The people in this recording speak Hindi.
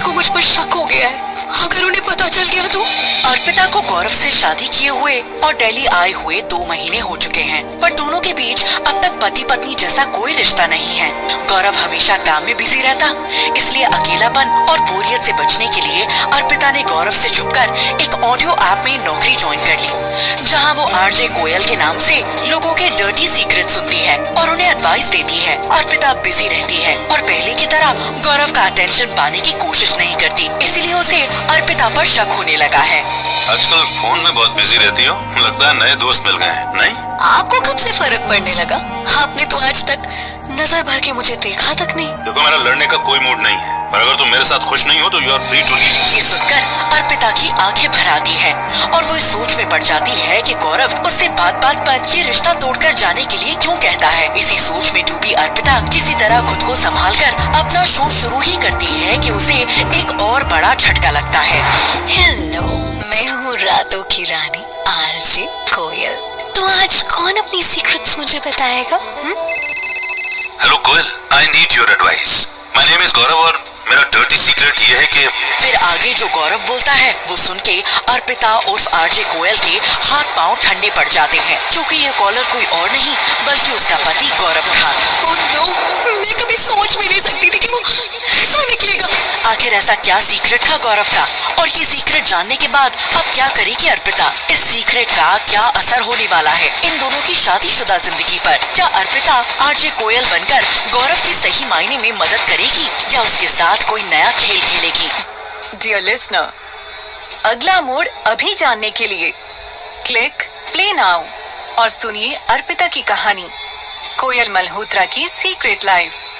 को मुझ पर शक हो गया है। अगर उन्हें पता चल गया तो? अर्पिता को गौरव से शादी किए हुए और दिल्ली आए हुए 2 महीने हो चुके हैं, पर दोनों के बीच अब तक पति पत्नी जैसा कोई रिश्ता नहीं है। गौरव हमेशा काम में बिजी रहता, इसलिए अकेलापन और बोरियत से बचने के लिए अर्पिता ने गौरव से छुपकर एक ऑडियो ऐप में नौकरी ज्वाइन कर ली, जहां वो आरजे कोयल के नाम से लोगों के डर्टी सीक्रेट सुनती है और उन्हें एडवाइस देती है। अर्पिता बिजी रहती है और पहले की तरह गौरव का अटेंशन पाने की कोशिश नहीं करती, इसीलिए उसे अर्पिता पर शक होने लगा है। आजकल फोन में बहुत बिजी रहती हो, लगता है नए दोस्त मिल गए हैं। नहीं, आपको कब से फर्क पड़ने लगा? आपने तो आज तक नजर भर के मुझे देखा तक नहीं। देखो, मेरा लड़ने का कोई मूड नहीं है, पर अगर तुम मेरे साथ खुश नहीं हो तो you are free to leave. ये सुनकर अर्पिता की आंखें भर आती है और वो इस सोच में पड़ जाती है कि गौरव उससे बात बात पर ये रिश्ता तोड़कर जाने के लिए क्यों कहता है। इसी सोच में डूबी अर्पिता किसी तरह खुद को संभालकर अपना शो शुरू ही करती है कि उसे एक और बड़ा झटका लगता है। हेलो, मैं हूँ रातों की रानी आरजे कोयल। तो आज कौन अपनी सीक्रेट्स मुझे बताएगा? Hello Koyal, I need your advice. My name is Gaurav और मेरा डर्टी सीक्रेट ये है कि फिर आगे जो गौरव बोलता है वो सुन के अर्पिता उर्फ आरजे कोयल के हाथ पांव ठंडे पड़ जाते हैं, क्योंकि ये कॉलर कोई और नहीं बल्कि उसका पति गौरव था। ओह नो, मैं कभी सोच भी नहीं सकती थी कि वो ऐसा निकलेगा। आखिर ऐसा क्या सीक्रेट था गौरव का, और ये सीक्रेट जानने के बाद अब क्या करेगी अर्पिता? इस सीक्रेट का क्या असर होने वाला है इन दोनों की शादीशुदा जिंदगी पर? क्या अर्पिता आरजे कोयल बनकर गौरव की सही मायने में मदद करेगी या उसके साथ कोई नया खेल खेलेगी? डियर लिसनर, अगला मोड़ अभी जानने के लिए क्लिक प्ले नाउ और सुनिए अर्पिता की कहानी, कोयल मल्होत्रा की सीक्रेट लाइफ।